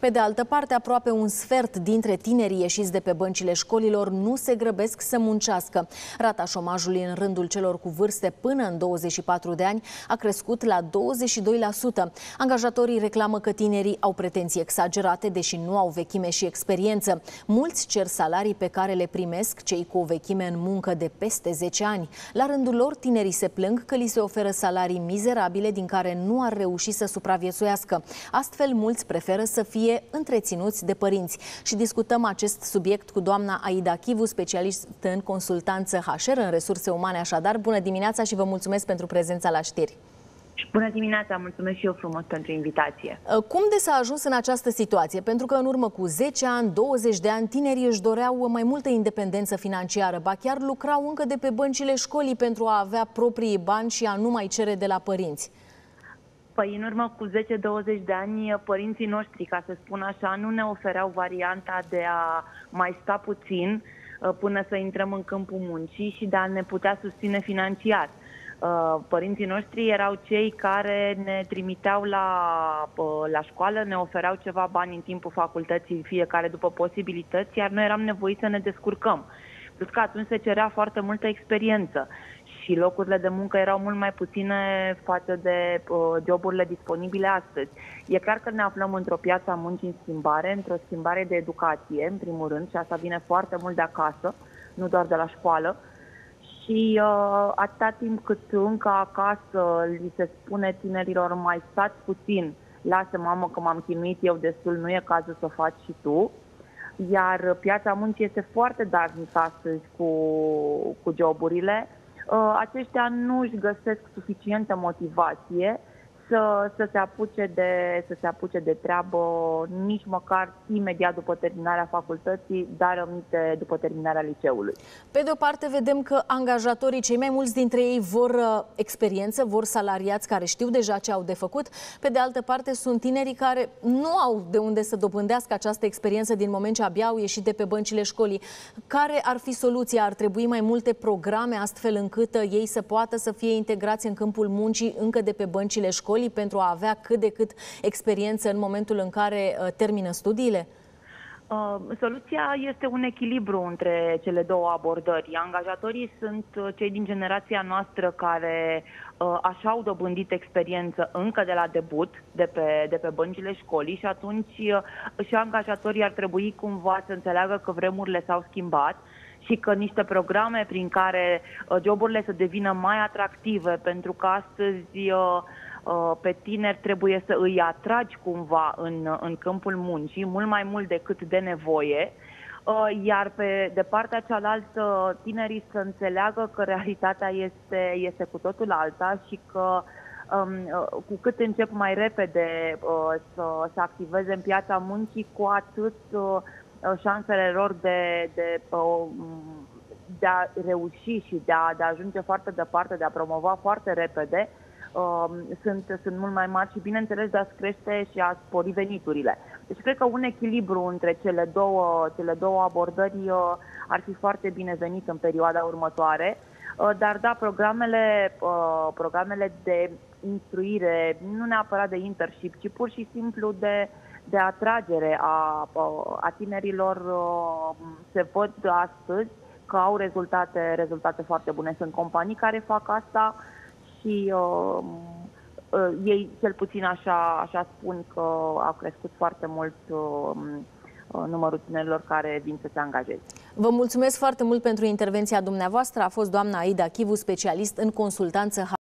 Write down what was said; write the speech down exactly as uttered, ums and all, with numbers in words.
Pe de altă parte, aproape un sfert dintre tinerii ieșiți de pe băncile școlilor nu se grăbesc să muncească. Rata șomajului în rândul celor cu vârste până în douăzeci și patru de ani a crescut la douăzeci și doi la sută. Angajatorii reclamă că tinerii au pretenții exagerate, deși nu au vechime și experiență. Mulți cer salarii pe care le primesc cei cu o vechime în muncă de peste zece ani. La rândul lor, tinerii se plâng că li se oferă salarii mizerabile din care nu ar reuși să supraviețuiască. Astfel, mulți preferă să fie întreținuți de părinți. Și discutăm acest subiect cu doamna Aida Chivu, specialist în consultanță H R, în resurse umane. Așadar, bună dimineața și vă mulțumesc pentru prezența la știri. Bună dimineața, mulțumesc și eu frumos pentru invitație. Cum de s-a ajuns în această situație? Pentru că în urmă cu zece ani, douăzeci de ani, tinerii își doreau mai multă independență financiară, ba chiar lucrau încă de pe băncile școlii pentru a avea proprii bani și a nu mai cere de la părinți. Păi în urmă cu zece douăzeci de ani, părinții noștri, ca să spun așa, nu ne ofereau varianta de a mai sta puțin până să intrăm în câmpul muncii și de a ne putea susține financiar. Părinții noștri erau cei care ne trimiteau la, la școală, ne ofereau ceva bani în timpul facultății, fiecare după posibilități, iar noi eram nevoiți să ne descurcăm. Plus că atunci se cerea foarte multă experiență și locurile de muncă erau mult mai puține față de uh, joburile disponibile astăzi. E clar că ne aflăm într-o piață a muncii în schimbare, într-o schimbare de educație, în primul rând, și asta vine foarte mult de acasă, nu doar de la școală. Și uh, atâta timp cât încă acasă li se spune tinerilor mai stați puțin, lasă mamă că m-am chinuit eu destul, nu e cazul să o faci și tu. Iar piața muncii este foarte darnică astăzi cu, cu joburile. Uh, aceștia nu își găsesc suficientă motivație să, să, se apuce de, să se apuce de treabă nici măcar imediat după terminarea facultății, dar aminte după terminarea liceului. Pe de o parte vedem că angajatorii, cei mai mulți dintre ei, vor uh, experiență, vor salariați care știu deja ce au de făcut. Pe de altă parte sunt tinerii care nu au de unde să dobândească această experiență din moment ce abia au ieșit de pe băncile școlii. Care ar fi soluția? Ar trebui mai multe programe astfel încât uh, ei să poată să fie integrați în câmpul muncii încă de pe băncile școlii, pentru a avea cât de cât experiență în momentul în care uh, termină studiile? Uh, soluția este un echilibru între cele două abordări. Angajatorii sunt uh, cei din generația noastră care uh, așa au dobândit experiență încă de la debut, de pe, de pe băncile școlii, și atunci uh, și angajatorii ar trebui cumva să înțeleagă că vremurile s-au schimbat și că niște programe prin care uh, joburile să devină mai atractive, pentru că astăzi uh, pe tineri trebuie să îi atragi cumva în, în câmpul muncii, mult mai mult decât de nevoie, iar pe, de partea cealaltă tinerii să înțeleagă că realitatea este, este cu totul alta și că um, cu cât încep mai repede uh, să se activeze în piața muncii, cu atât uh, șansele lor de, de, uh, de a reuși și de a, de a ajunge foarte departe, de a promova foarte repede, Uh, sunt, sunt mult mai mari și, bineînțeles, de a-ți crește și a spori veniturile. Deci cred că un echilibru între cele două, cele două abordări uh, ar fi foarte binevenit în perioada următoare, uh, dar da, programele, uh, programele de instruire, nu neapărat de internship, ci pur și simplu de, de atragere a, a tinerilor uh, se văd astăzi că au rezultate, rezultate foarte bune. Sunt companii care fac asta și uh, uh, ei, cel puțin așa, așa spun, că a crescut foarte mult uh, numărul tinerilor care vin să se angajeze. Vă mulțumesc foarte mult pentru intervenția dumneavoastră. A fost doamna Aida Chivu, specialist în consultanță